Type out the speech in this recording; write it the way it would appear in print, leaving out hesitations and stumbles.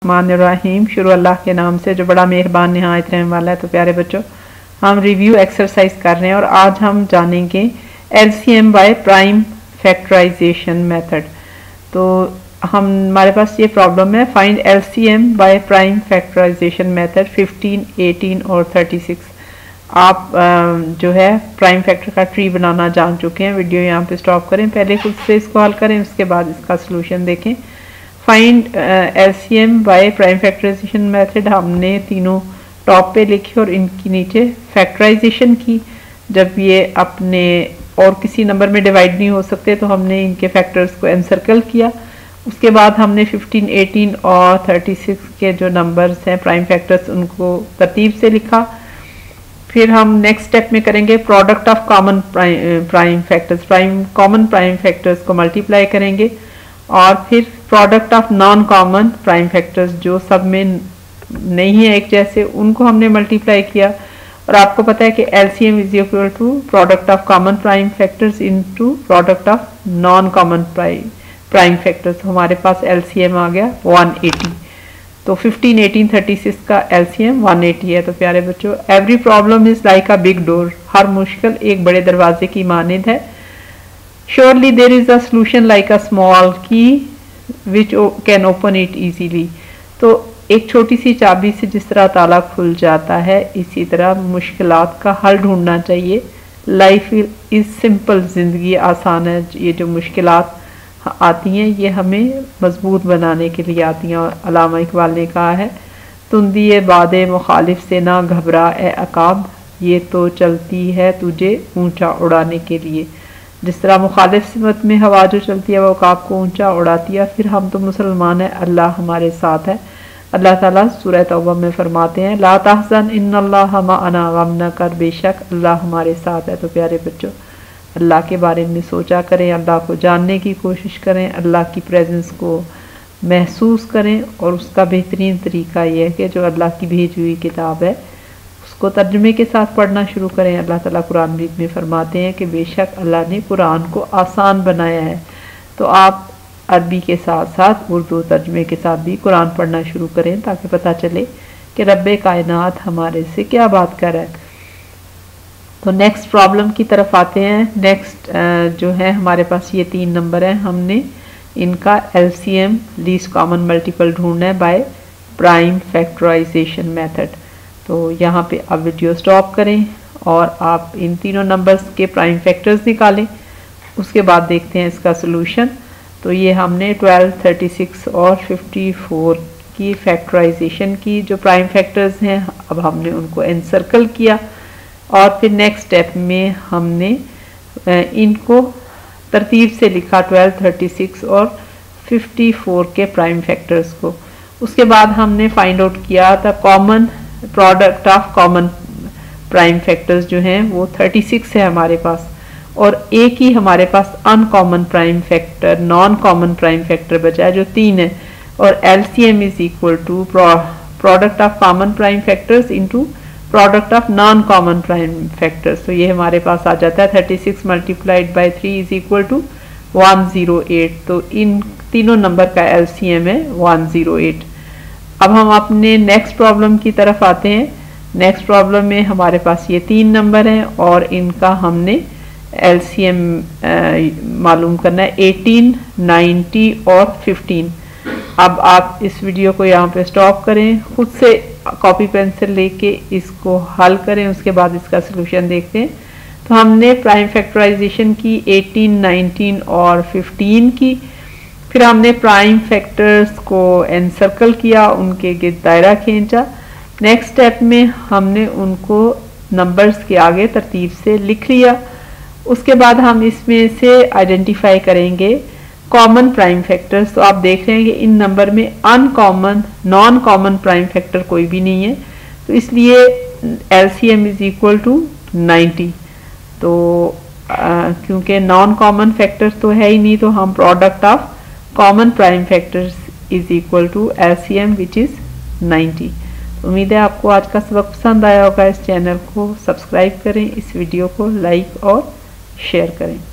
रहीम शुरू अल्लाह के नाम से जो बड़ा मेहरबान निहायत रहने वाला है। तो प्यारे बच्चों, हम रिव्यू एक्सरसाइज कर रहे हैं और आज हम जानेंगे LCM by prime factorization method. तो हमारे पास ये प्रॉब्लम है, find LCM by prime factorization method 15, 18 और 36। आप जो है प्राइम फैक्टर का ट्री बनाना जान चुके हैं। वीडियो यहाँ पे स्टॉप करें, पहले खुद से इसको हल करें, उसके बाद इसका सोल्यूशन देखें। Find LCM by prime factorization method हमने तीनों टॉप पे लिखी और इनकी नीचे फैक्टराइजेशन की। जब ये अपने और किसी नंबर में डिवाइड नहीं हो सकते तो हमने इनके फैक्टर्स को एनसर्कल किया। उसके बाद हमने 15, 18 और 36 के जो नंबर्स हैं प्राइम फैक्टर्स उनको तरतीब से लिखा। फिर हम नेक्स्ट स्टेप में करेंगे product of common prime factors, common prime factors को मल्टीप्लाई करेंगे और फिर product of non common prime factors जो सब में नहीं है एक जैसे, उनको हमने मल्टीप्लाई किया। और आपको पता है कि LCM is equal to product of common prime factors into product of non common prime factors. हमारे पास LCM आ गया 180। तो 15, 18, 36 का LCM 180 है। तो प्यारे बच्चों, every problem is like a big door, हर मुश्किल एक बड़े दरवाजे की मानिंद है। Surely there is a solution like a small key which can open it easily। तो एक छोटी सी चाबी से जिस तरह ताला खुल जाता है, इसी तरह मुश्किलात का हल ढूंढना चाहिए। लाइफ इज सिंपल, जिंदगी आसान है। ये जो मुश्किलात आती हैं ये हमें मजबूत बनाने के लिए आती हैं। और अल्लामा इकबाल ने कहा है, तुंदी बादे मुखालिफ से ना घबरा ए अकाब, ये तो चलती है तुझे ऊंचा उड़ाने के लिए। जिस तरह मुखालिफ सिमत में हवा जो चलती है वो अकाब को ऊंचा उड़ाती है। फिर हम तो मुसलमान हैं, अल्लाह हमारे साथ है। अल्लाह ताला सूरह तौबा में फरमाते हैं, ला तहज़न इन्नल्लाह मअना, गम न कर, बेशक अल्लाह हमारे साथ है। तो प्यारे बच्चों, अल्लाह के बारे में सोचा करें, अल्लाह को जानने की कोशिश करें, अल्लाह की प्रेजेंस को महसूस करें। और उसका बेहतरीन तरीका यह है कि जो अल्लाह की भेजी हुई किताब है उसको तर्जुमे के साथ पढ़ना शुरू करें। अल्लाह ताला कुरान मजीद में फरमाते हैं कि बेशक अल्लाह ने कुरान को आसान बनाया है। तो आप अरबी के साथ साथ उर्दू तर्जुमे के साथ भी कुरान पढ़ना शुरू करें ताकि पता चले कि रब्बे कायनात हमारे से क्या बात कर रहा है। तो नेक्स्ट प्रॉब्लम की तरफ आते हैं। नेक्स्ट जो है हमारे पास ये 3 नंबर हैं, हमने इनका LCM लीस्ट कॉमन मल्टीपल ढूंढना है बाय प्राइम फैक्टराइजेशन मेथड। तो यहाँ पे आप वीडियो स्टॉप करें और आप इन तीनों नंबर्स के प्राइम फैक्टर्स निकालें। उसके बाद देखते हैं इसका सोल्यूशन। तो ये हमने 12, 36 और 54 की फैक्टराइजेशन की। जो प्राइम फैक्टर्स हैं अब हमने उनको एनसर्कल किया और फिर नेक्स्ट स्टेप में हमने इनको तरतीब से लिखा 12, 36 और 54 के प्राइम फैक्टर्स को। उसके बाद हमने फाइंड आउट किया था common product of common prime factors जो हैं वो 36 है हमारे पास, और एक ही हमारे पास uncommon prime factor, non common prime factor बचा है जो 3 है। और LCM is equal to product of common prime factors into product of non common prime factors. तो ये हमारे पास आ जाता है 36 multiplied by 3 is equal to 108। तो इन तीनों नंबर का LCM है 108। अब हम अपने नेक्स्ट प्रॉब्लम की तरफ आते हैं। नेक्स्ट प्रॉब्लम में हमारे पास ये 3 नंबर हैं और इनका हमने LCM मालूम करना है 18, 90 और 15। अब आप इस वीडियो को यहाँ पे स्टॉप करें, खुद से कॉपी पेंसिल लेके इसको हल करें, उसके बाद इसका सोल्यूशन देखते हैं। तो हमने प्राइम फैक्टराइजेशन की 18, 19 और 15 की। फिर हमने प्राइम फैक्टर्स को एनसर्कल किया, उनके गिर्द दायरा खींचा। नेक्स्ट स्टेप में हमने उनको नंबर्स के आगे तरतीब से लिख लिया। उसके बाद हम इसमें से आइडेंटिफाई करेंगे कॉमन प्राइम फैक्टर्स। तो आप देख रहे हैं कि इन नंबर में uncommon, non common prime factor कोई भी नहीं है, तो इसलिए LCM इज इक्वल टू 90। तो क्योंकि नॉन कॉमन फैक्टर तो है ही नहीं, तो हम product of common prime factors is equal to LCM which is 90। उम्मीद है आपको आज का सबक पसंद आया होगा। इस चैनल को सब्सक्राइब करें, इस वीडियो को लाइक और शेयर करें।